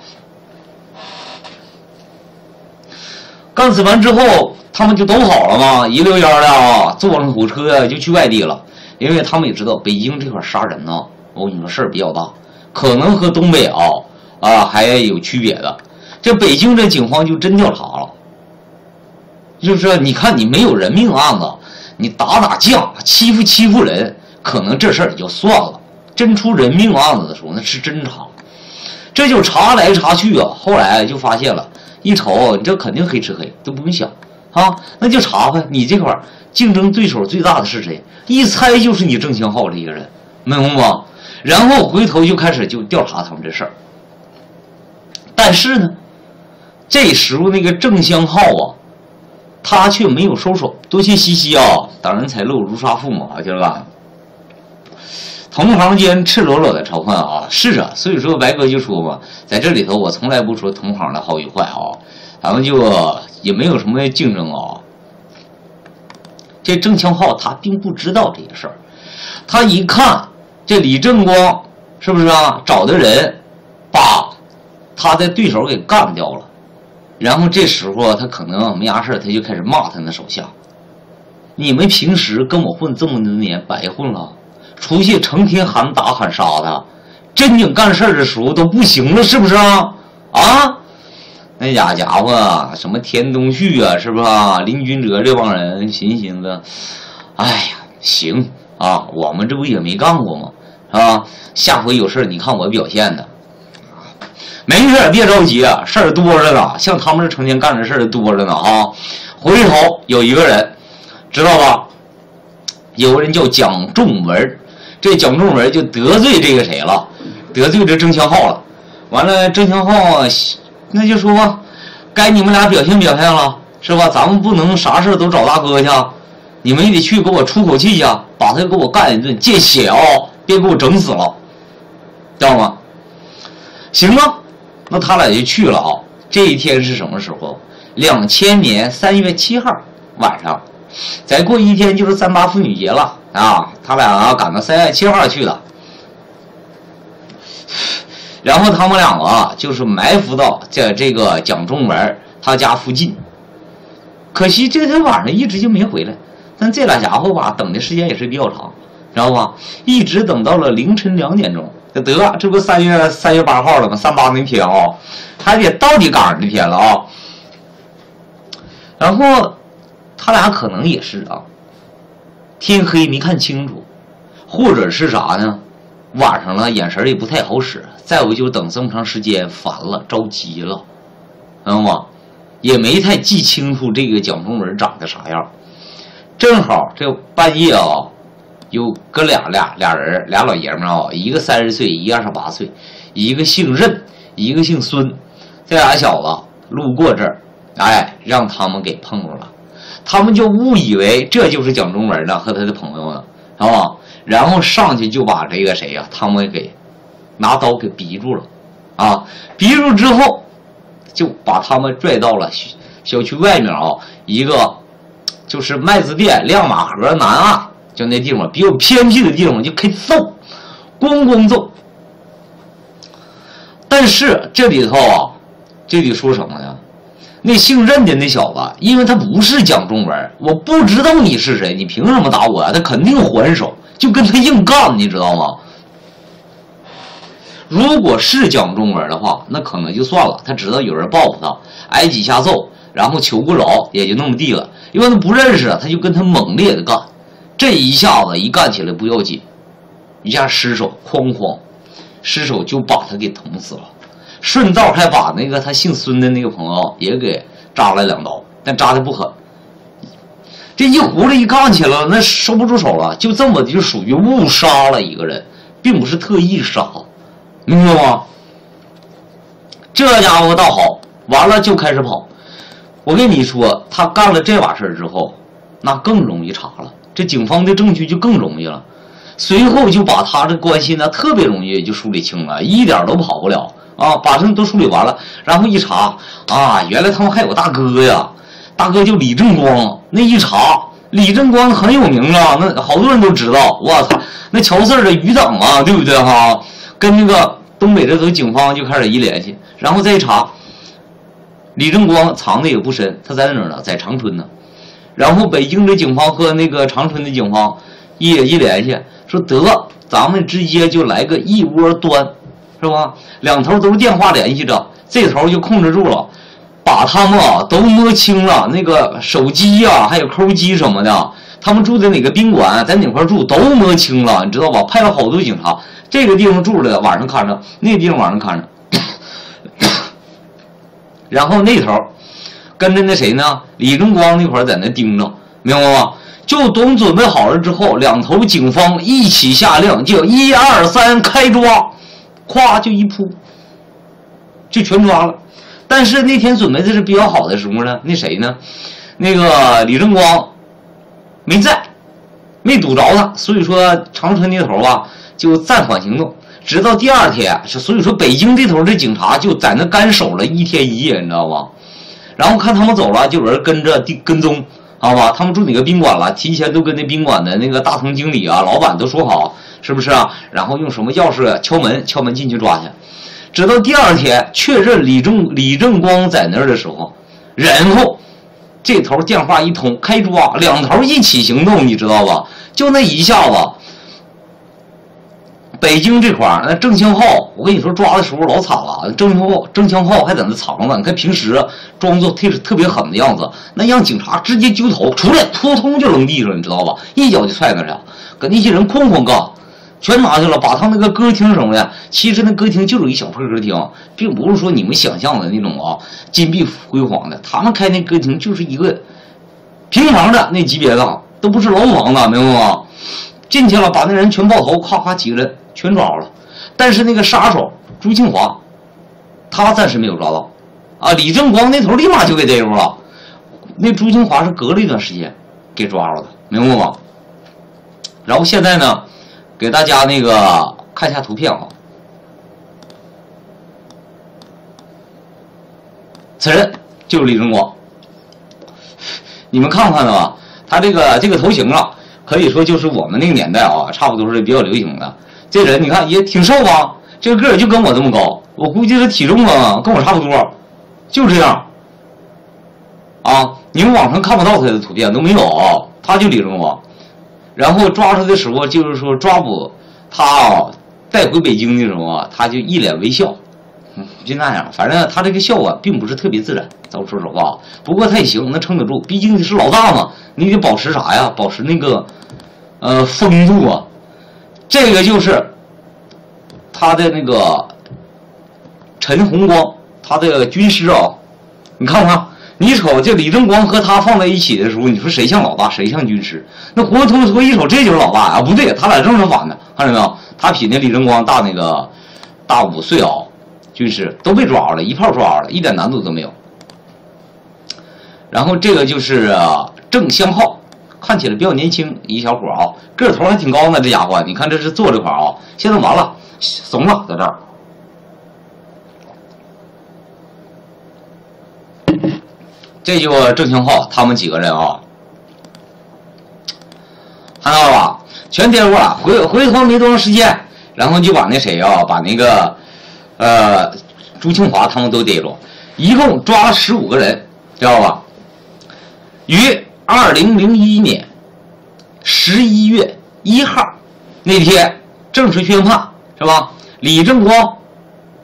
Speaker 2: 干死完之后，他们就都跑了嘛，一溜烟的啊，坐上火车呀就去外地了。因为他们也知道北京这块杀人呢，我跟你说事儿比较大，可能和东北啊啊还有区别的。这北京这警方就真调查了，就是你看你没有人命案子，你打打架欺负欺负人，可能这事儿也就算了。真出人命案子的时候，那是真查。这就查来查去啊，后来就发现了。一瞅，你这肯定黑吃黑，都不用想啊，那就查吧。你这块竞争对手最大的是谁？一猜就是你郑兴浩这一个人，明白吗？然后回头就开始就调查他们这事儿。但是呢，这时候那个郑兴浩啊，他却没有收手，多谢西西啊，当人财路如杀父母啊，就是吧？同行间赤裸裸的仇恨啊，是啊，所以说白哥就说嘛，在这里头我从来不说同行的好与坏啊，咱们就也没有什么竞争啊。这郑兴浩他并不知道这些事儿，他一看这李正光是不是啊，找的人把他的对手给干掉了，然后这时候他可能没啥事，他就开始骂他的手下，你们平时跟我混这么多年白混了。出去成天喊打喊杀的，真正干事的时候都不行了，是不是啊？啊，那家家伙啊，什么田东旭啊，是不是啊？林君哲这帮人寻寻思，哎呀，行啊，我们这不也没干过吗？啊，下回有事你看我表现的。没事，别着急啊，事儿多着呢，像他们这成天干的事儿多着呢啊。回头有一个人，知道吧？有个人叫蒋仲文。这蒋仲文就得罪这个谁了，得罪这郑兴浩了。完了，郑兴浩那就说吧，该你们俩表现表现了，是吧？咱们不能啥事都找大哥去，你们也得去给我出口气去，把他给我干一顿，见血啊，别给我整死了，知道吗？行啊，那他俩就去了啊。这一天是什么时候？两千年三月七号晚上。再过一天就是三八妇女节了啊！他俩啊赶到三月七号去了，然后他们两个啊就是埋伏到在这个蒋仲文他家附近。可惜这天晚上一直就没回来，但这俩家伙吧等的时间也是比较长，知道吧？一直等到了凌晨两点钟，得这不三月三月八号了吗？三八那天啊，还得到底赶上那天了啊。然后。他俩可能也是啊，天黑没看清楚，或者是啥呢？晚上了眼神也不太好使，再有就等这么长时间烦了着急了，知道吗？也没太记清楚这个蒋仲文长得啥样。正好这半夜啊，有个俩俩俩人俩老爷们啊，一个三十岁，一个二十八岁，一个姓任，一个姓孙，这俩小子路过这儿，哎，让他们给碰着了。他们就误以为这就是蒋仲文呢和他的朋友呢，是吧？然后上去就把这个谁呀、啊，他们给拿刀给逼住了，啊，逼住之后就把他们拽到了小区外面啊，一个就是麦子店亮马河南岸，就那地方比较偏僻的地方，就可以揍，咣咣揍。但是这里头啊，这里说什么呢？那姓任的那小子，因为他不是蒋仲文，我不知道你是谁，你凭什么打我呀、啊？他肯定还手，就跟他硬干，你知道吗？ 如果是讲中文的话，那可能就算了，他知道有人报复他，挨几下揍，然后求个饶，也就那么地了。因为他不认识，他就跟他猛烈的干，这一下子一干起来不要紧，一下失手哐哐，失手就把他给捅死了，顺道还把那个他姓孙的那个朋友也给扎了两刀，但扎的不狠。这一狐狸一干起来了，那收不住手了，就这么就属于误杀了一个人，并不是特意杀，明白吗？这家伙倒好，完了就开始跑。我跟你说，他干了这把事之后，那更容易查了，这警方的证据就更容易了。随后就把他的关系呢特别容易就梳理清了，一点都跑不了啊，把这都梳理完了，然后一查啊，原来他们还有大哥呀。大哥叫李正光，那一查，李正光很有名啊，那好多人都知道。我操，那乔四的余党啊，对不对哈？跟那个东北这头警方就开始一联系，然后再一查，李正光藏的也不深，他在哪儿呢？在长春呢。然后北京的警方和那个长春的警方一一联系，说得咱们直接就来个一窝端，是吧？两头都是电话联系着，这头就控制住了。把他们啊都摸清了，那个手机呀、啊，还有扣机什么的，他们住在哪个宾馆，在哪块住都摸清了，你知道吧？派了好多警察，这个地方住着晚上看着，那个地方晚上看着，然后那头跟着那谁呢？李正光那块在那盯着，明白吗？就都准备好了之后，两头警方一起下令，就一二三开抓，咵就一扑，就全抓了。但是那天准备的是比较好的时候呢，那谁呢？那个李正光没在，没堵着他，所以说长春那头啊就暂缓行动，直到第二天，所以说北京这头的警察就在那干守了一天一夜，你知道吧？然后看他们走了，就有人跟着跟踪，好吧？他们住哪个宾馆了？提前都跟那宾馆的那个大堂经理啊、老板都说好，是不是啊？然后用什么钥匙敲门，敲门进去抓去。直到第二天确认李正李正光在那儿的时候，然后这头电话一通开抓，两头一起行动，你知道吧？就那一下子，北京这块儿那郑清浩，我跟你说抓的时候老惨了，郑清浩郑清浩还在那藏着，你看平时装作特特别狠的样子，那让警察直接揪头出来，扑通就扔地上，你知道吧？一脚就踹那儿，跟那些人哐哐干。全拿去了，把他那个歌厅什么的，其实那歌厅就是一小破歌厅，并不是说你们想象的那种啊金碧辉煌的。他们开那歌厅就是一个平常的那级别的，都不是牢房的，明白吗？进去了，把那人全爆头，咔咔几个人全抓了。但是那个杀手朱庆华，他暂时没有抓到，啊，李正光那头立马就给逮住了。那朱庆华是隔了一段时间给抓着的，明白吗？然后现在呢？给大家那个看一下图片啊，此人就是李正光，你们看看的吧，他这个这个头型啊，可以说就是我们那个年代啊，差不多是比较流行的。这人你看也挺瘦吧，这个个儿就跟我这么高，我估计是体重啊跟我差不多，就这样啊。你们网上看不到他的图片都没有，他就李正光。然后抓他的时候，就是说抓捕他啊，带回北京的时候啊，他就一脸微笑，嗯，就那样。反正他这个笑啊，并不是特别自然，咱说实话。不过他也行，能撑得住，毕竟你是老大嘛，你得保持啥呀？保持那个呃风度啊。这个就是他的那个陈洪光，他的军师啊，你看看。你瞅这李正光和他放在一起的时候，你说谁像老大，谁像军师？那活脱脱一瞅这就是老大啊！不对，他俩正是反的，看到没有？他比那李正光大那个大五岁啊，军师都被抓了，一炮抓了，一点难度都没有。然后这个就是啊郑相浩，看起来比较年轻一小伙啊，个头还挺高呢，这家伙，你看这是坐这块啊，现在完了，怂了，在这儿。这就郑清浩他们几个人啊，看到了吧？全逮住了，回回头没多长时间，然后就把那谁啊，把那个呃朱庆华他们都逮住，一共抓了十五个人，知道吧？于二零零一年十一月一号那天正式宣判，是吧？李正光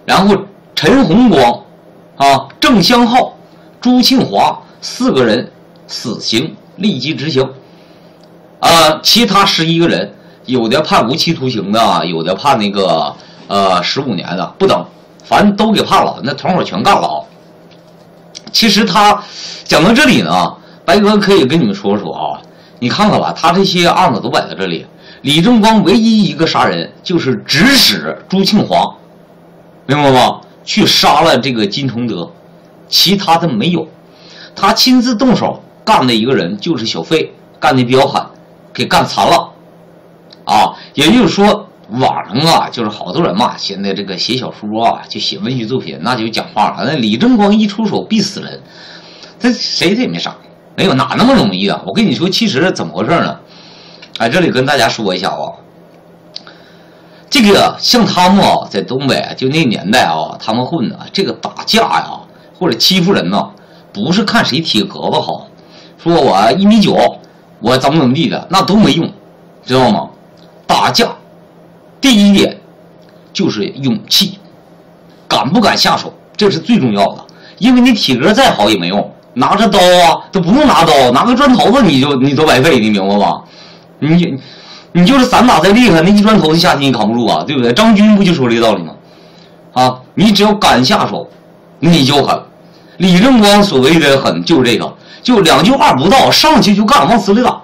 Speaker 2: 然后陈洪光啊、郑香浩、朱庆华四个人死刑立即执行，啊、呃，其他十一个人有的判无期徒刑的，有的判那个呃十五年的不等，反正都给判了，那同伙全干了啊。其实他讲到这里呢，白哥可以跟你们说说啊，你看看吧，他这些案子都摆在这里。李正光唯一一个杀人就是指使朱庆华，明白吗？去杀了这个金崇德，其他的没有。他亲自动手干的一个人就是小费，干的比较狠，给干残了啊。也就是说，网上啊，就是好多人嘛，现在这个写小说啊，就写文学作品，那就讲话了。那李正光一出手必死人，他谁他也没杀，没有哪那么容易啊！我跟你说，其实怎么回事呢？哎，这里跟大家说一下啊，这个像他们啊，在东北就那年代啊，他们混的这个打架呀，或者欺负人呢，不是看谁铁胳膊好，说我一米九，我怎么怎么地的，那都没用，知道吗？打架第一点就是勇气，敢不敢下手，这是最重要的。因为你体格再好也没用，拿着刀啊都不用拿刀，拿个砖头子你就你都白费，你明白吧？你你就是散打再厉害，那一砖头子下去你扛不住啊，对不对？张军不就说这个道理吗？啊，你只要敢下手，你就狠。李正光所谓的狠就是这个，就两句话不到，上去就干，往死里打。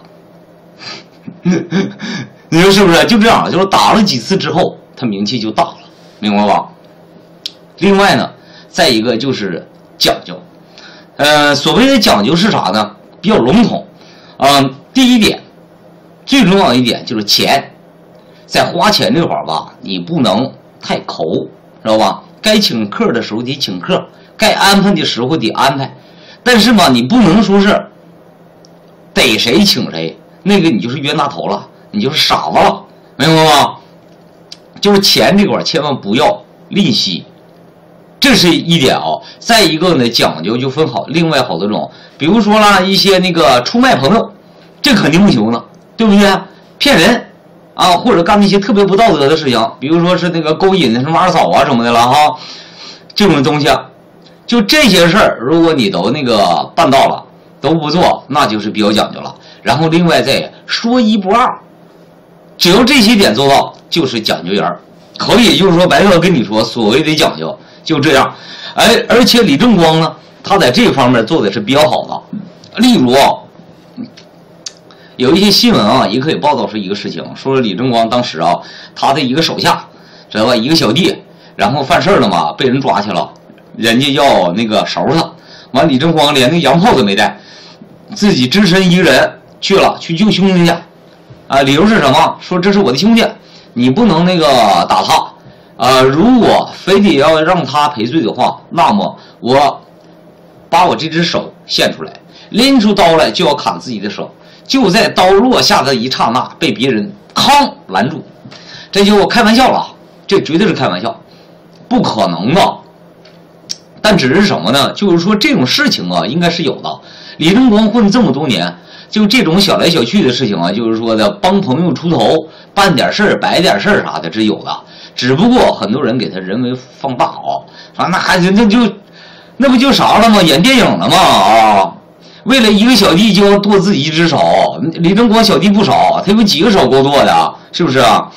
Speaker 2: 你说是不是？就这样，就是打了几次之后，他名气就大了，明白吧？另外呢，再一个就是讲究，呃，所谓的讲究是啥呢？比较笼统，嗯、呃，第一点。最重要的一点就是钱，在花钱这块儿吧，你不能太抠，知道吧？该请客的时候得请客，该安排的时候得安排，但是吧，你不能说是逮谁请谁，那个你就是冤大头了，你就是傻子了，明白吗？就是钱这块儿千万不要吝惜，这是一点啊。再一个呢，讲究就分好，另外好多种，比如说啦，一些那个出卖朋友，这肯定不行的。对不对？骗人啊，或者干那些特别不道德的事情，比如说是那个勾引什么二嫂啊什么的了哈，这种东西，就这些事儿，如果你都那个办到了，都不做，那就是比较讲究了。然后另外再说一不二，只要这些点做到，就是讲究人。可以就是说，白哥跟你说，所谓的讲究就这样。哎，而且李正光呢，他在这方面做的是比较好的，例如啊。有一些新闻啊，也可以报道出一个事情，说李正光当时啊，他的一个手下，知道吧，一个小弟，然后犯事了嘛，被人抓去了，人家要那个收他，完李正光连那个洋炮都没带，自己只身一个人去了，去救兄弟去，啊，理由是什么？说这是我的兄弟，你不能那个打他，呃，如果非得要让他赔罪的话，那么我把我这只手献出来，拎出刀来就要砍自己的手。就在刀落下的一刹那，被别人康拦住，这就开玩笑了，这绝对是开玩笑，不可能的。但只是什么呢？就是说这种事情啊，应该是有的。李正光混这么多年，就这种小来小去的事情啊，就是说的帮朋友出头，办点事儿、摆点事儿啥的，是有的。只不过很多人给他人为放大啊，说那还那就那不就啥了吗？演电影了吗？啊！为了一个小弟就要剁自己一只手，李正光小弟不少，他有几个手够剁的，是不是啊？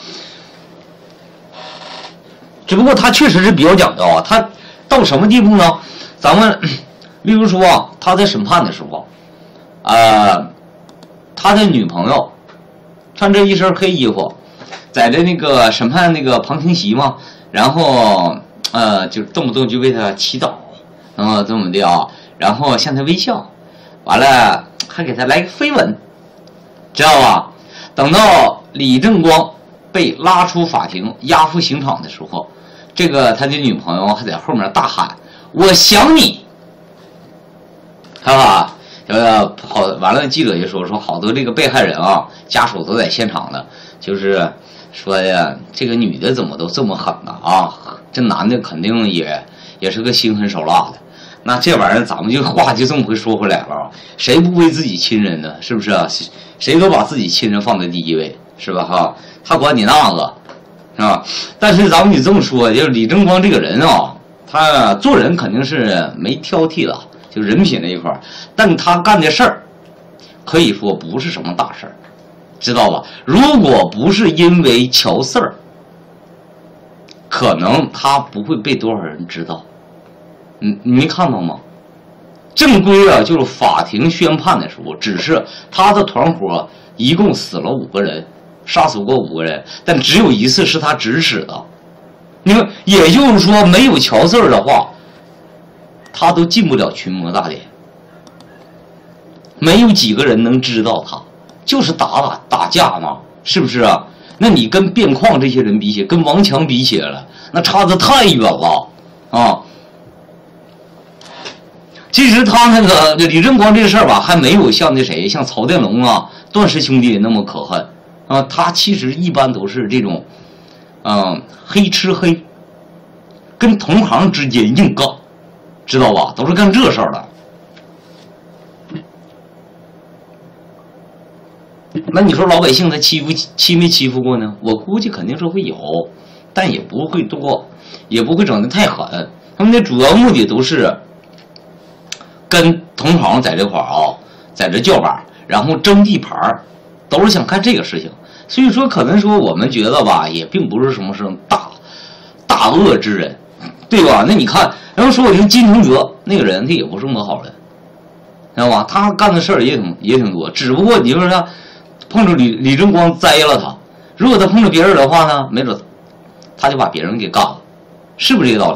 Speaker 2: 只不过他确实是比较讲究，他到什么地步呢？咱们例如说啊，他在审判的时候，呃，他的女朋友穿着一身黑衣服，在这那个审判那个旁听席嘛，然后呃，就动不动就为他祈祷，然后这么的啊，然后向他微笑。完了还给他来个飞吻，知道吧？等到李正光被拉出法庭押赴刑场的时候，这个他的女朋友还在后面大喊我想你，看吧？呃，好，完了记者就说说好多这个被害人啊，家属都在现场呢，就是说呀，这个女的怎么都这么狠呢啊？这男的肯定也也是个心狠手辣的。那这玩意儿咱们就话就这么回说回来了，谁不为自己亲人呢？是不是啊？谁都把自己亲人放在第一位，是吧？哈，他管你那个， 啊。但是咱们得这么说，就是李正光这个人啊，他做人肯定是没挑剔的，就人品那一块，但他干的事儿，可以说不是什么大事儿，知道吧？如果不是因为乔四儿，可能他不会被多少人知道。你你没看到吗？正规啊，就是法庭宣判的时候，只是他的团伙一共死了五个人，杀死过五个人，但只有一次是他指使的。你们也就是说，没有乔四儿的话，他都进不了群魔大典，没有几个人能知道他，就是打打打架嘛，是不是啊？那你跟卞矿这些人比起，跟王强比起来了，那差得太远了啊！其实他那个李正光这事儿吧，还没有像那谁，像曹殿龙啊、段氏兄弟那么可恨啊。他其实一般都是这种，嗯、呃，黑吃黑，跟同行之间硬杠，知道吧？都是干这事儿的。那你说老百姓他欺负欺没欺负过呢？我估计肯定是会有，但也不会多，也不会整得太狠。他们的主要目的都是跟同行在这块儿啊，在这叫板，然后争地盘，都是想看这个事情。所以说，可能说我们觉得吧，也并不是什么什么大大恶之人，对吧？那你看，然后说我这个金承泽那个人，他也不是什么好人，知道吧？他干的事儿也挺也挺多，只不过你说他碰着李李正光栽了他，如果他碰着别人的话呢，没准他就把别人给干了，是不是这个道理？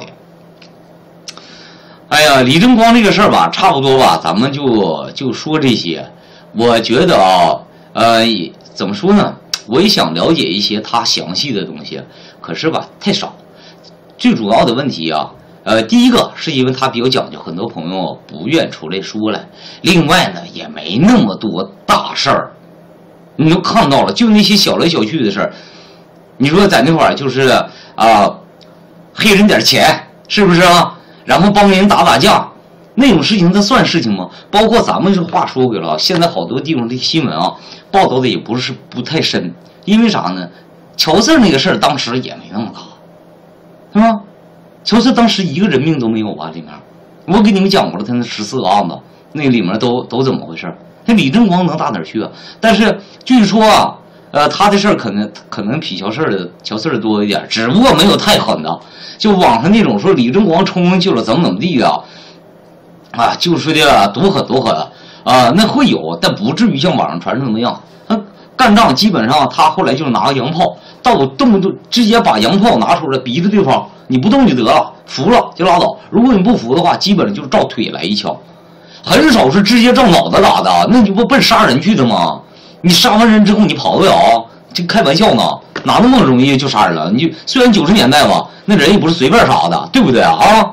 Speaker 2: 哎呀，李正光这个事儿吧，差不多吧，咱们就就说这些。我觉得啊，呃，怎么说呢？我也想了解一些他详细的东西，可是吧，太少。最主要的问题啊，呃，第一个是因为他比较讲究，很多朋友不愿出来说来。另外呢，也没那么多大事儿。你都看到了，就那些小来小去的事儿。你说在那块儿就是啊、呃，黑人点钱，是不是啊？然后帮人打打架，那种事情它算事情吗？包括咱们这话说回了，现在好多地方的新闻啊，报道的也不是不太深，因为啥呢？乔四那个事儿当时也没那么大，是吧？乔四当时一个人命都没有啊，里面我给你们讲过了，他那十四个案子，那里面都都怎么回事？那李正光能大哪儿去啊？但是据说啊，呃，他的事儿可能可能比乔四的乔四多一点，只不过没有太狠的。就网上那种说李正光冲上去了，怎么怎么地啊，啊，就说的多狠多狠啊，那会有，但不至于像网上传的那么样。他干仗基本上他后来就拿个洋炮，到动不动直接把洋炮拿出来逼着对方，你不动就得了，服了就拉倒。如果你不服的话，基本上就是照腿来一枪，很少是直接照脑袋打的，那你不奔杀人去的吗？你杀完人之后你跑不了，这开玩笑呢，哪那么容易就杀人了？你就虽然九十年代吧，那人也不是随便杀的，对不对啊？啊，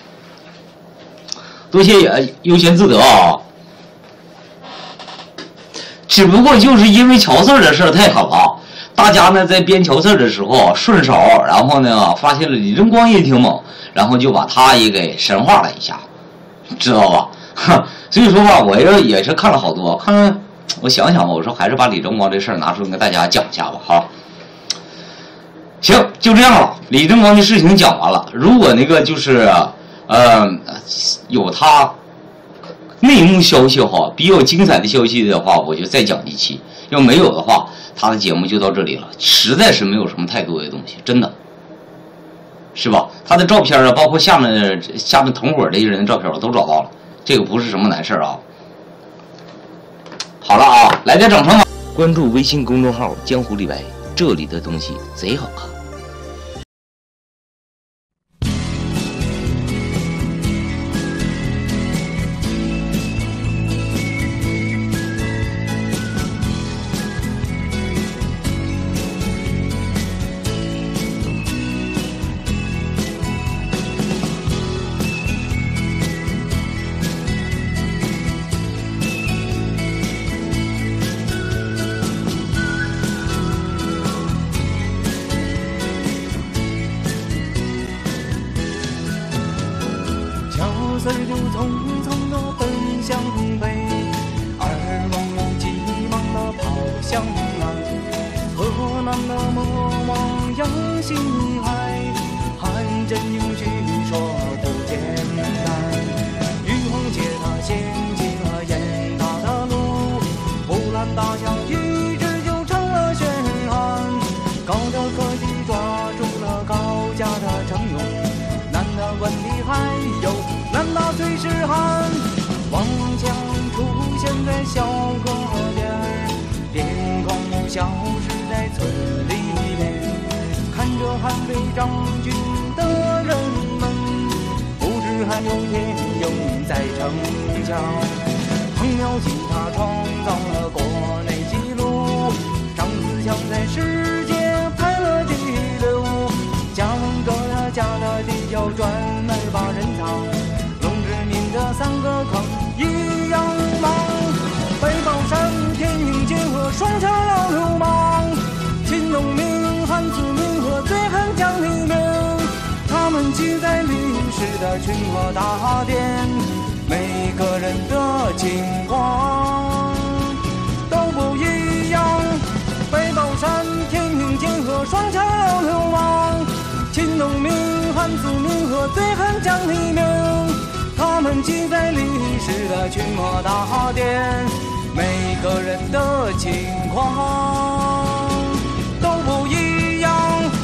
Speaker 2: 多谢也优先自得啊。只不过就是因为乔四的事太狠了，大家呢在编乔四的时候顺手，然后呢发现了李正光也挺猛，然后就把他也给神化了一下，知道吧？所以说吧，我也也是看了好多，看我想想吧，我说还是把李正光这事儿拿出来跟大家讲一下吧，哈。行，就这样了。李正光的事情讲完了。如果那个就是，呃，有他内幕消息哈，比较精彩的消息的话，我就再讲一期；要没有的话，他的节目就到这里了。实在是没有什么太多的东西，真的，是吧？他的照片啊，包括下面下面同伙这些人的照片，我都找到了。这个不是什么难事啊。好了啊，来点掌声吧！关注微信公众号“江湖李白”。这里的东西贼好看。
Speaker 3: 四就匆匆地奔向北，二王郎急忙地跑向南，河南的魔王要大象一直就成了血汗。高的科技抓住了高价的承诺，难的问题还有难道最是寒。望墙出现在小河边，天空消失在村里面，看着悍飞张军的人们，不知还有天勇在城墙。彭苗吉他创造了国内纪录，张自强在世界排了第六，加盟者呀加的地窖专门把人藏，龙之民的三个坑一样忙。北宝山天鹰结合双桥老流氓，秦农民汉子民和醉汉将领兵，他们记载历史的群河大典，每个人的情况都不一样。北宝山天鹰结合双桥老流氓，秦农民汉子民和醉汉将领兵，他们记载历史的群河大典，每个人的情况都不一样。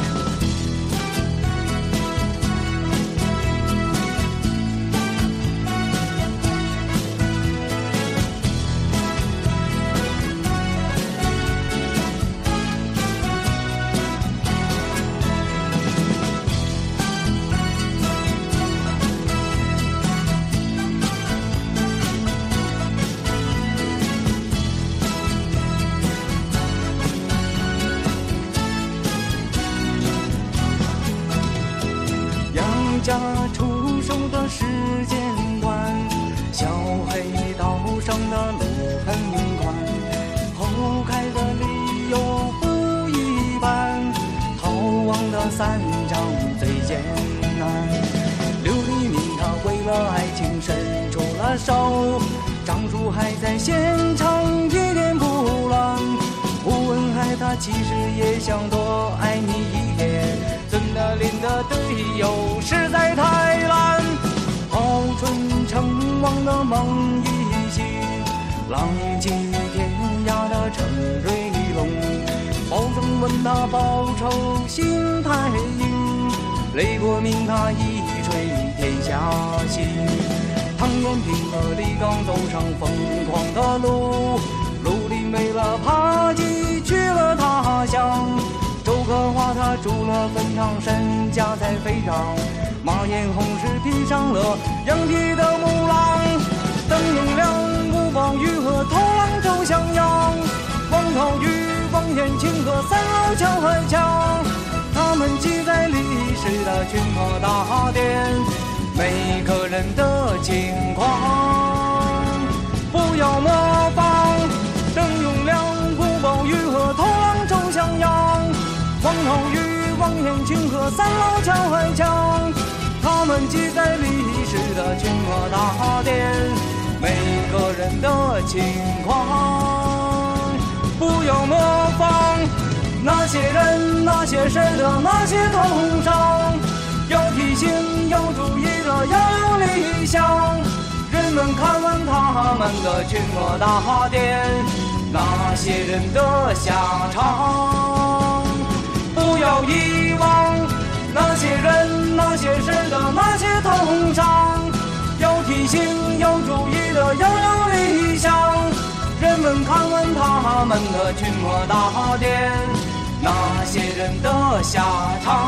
Speaker 3: 家出手的时间短，小黑道上的路很宽，后开的理由不一般，逃亡的三章最艰难。刘黎明他为了爱情伸出了手，张树还在现场一点不乱，吴文海他其实也想多爱你一点，孙德林的队友实在太烂，报春成王的梦一醒，浪迹天涯的陈瑞龙，包拯问他报仇心太硬，雷国明他一锤天下心。唐延平和李刚走上疯狂的路，陆林为了扒鸡去了他乡，周克华他筑了坟场，身家在飞涨，马延红是披上了羊皮的木狼，邓永亮、吴宝玉和头狼周襄阳，王涛宇、王延庆和三老乔海强，他们记载历史的群河大典，每个人的情况不要模仿。邓永亮、吴宝玉和头狼周襄阳，王涛宇、王延庆和三老乔海强，他们记载历史的群河大典，每个人的情况不要模仿。那些人那些事的那些痛伤，有提醒有注意的要有理想，人们看完他们的群河大典，那些人的下场不要遗忘。那些人那些事的那些痛伤，有提醒有注意的要有理想，人们看完他们的群河大典，那些人的下场